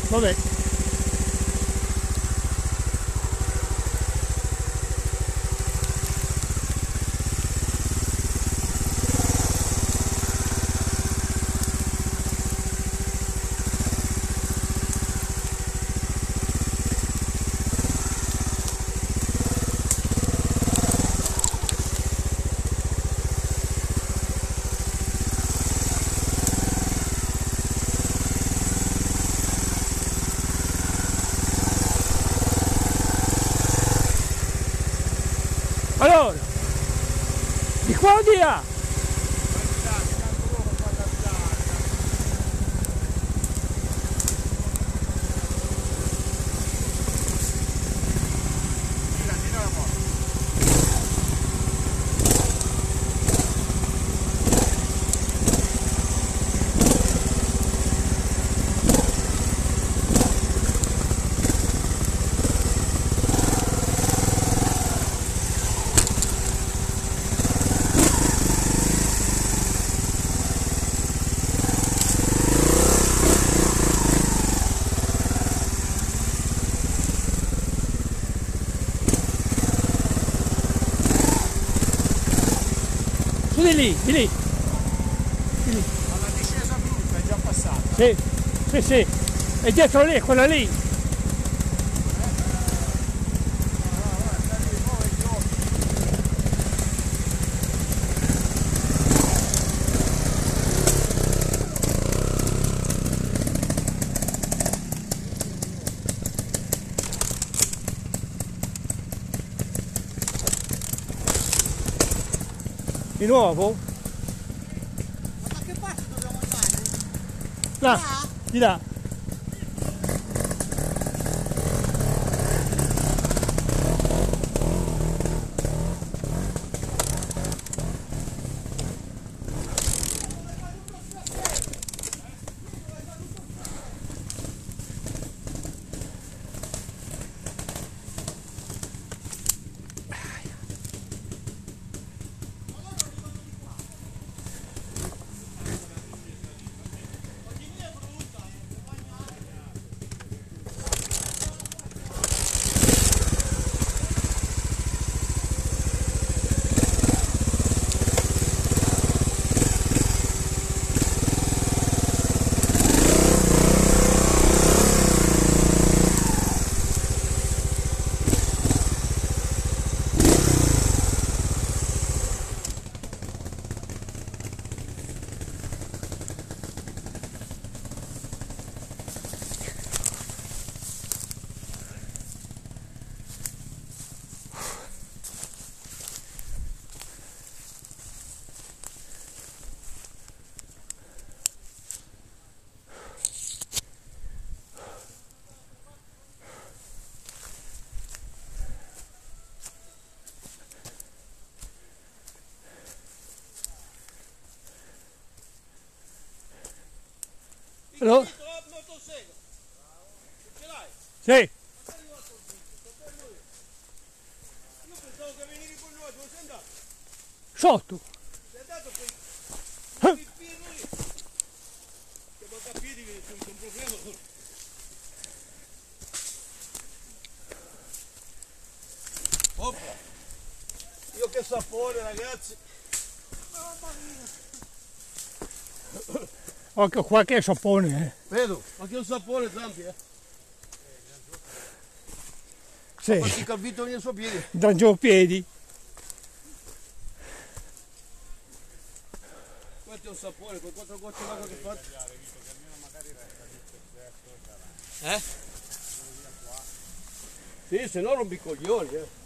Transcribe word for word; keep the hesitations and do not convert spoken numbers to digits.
Vabbè. Allora, di qua o di là? Su di lì, di lì. Di lì. Alla discesa brutta è già passata. Sì, sì, sì. E dietro lì, quella lì. Di nuovo? Ma da che parte dobbiamo andare? Là, Là? di là. Allora? Ce l'hai? Sì. Io pensavo che venivi con noi, dove sei andato? Sotto. Sei andato con Eh. il piede lì? Che va a piedi che c'è un problema. Oppa. Io che sapore, ragazzi. Mamma mia. Occhio qua che sapone, eh. Vedo, ma che un sapore Zampi, eh? Sì, Ma si capito nei suoi piedi. da giù i piedi. Questo è un sapore, quel quattro gocce d'acqua che fa. Eh? Sì, se no rompi i coglioni, eh.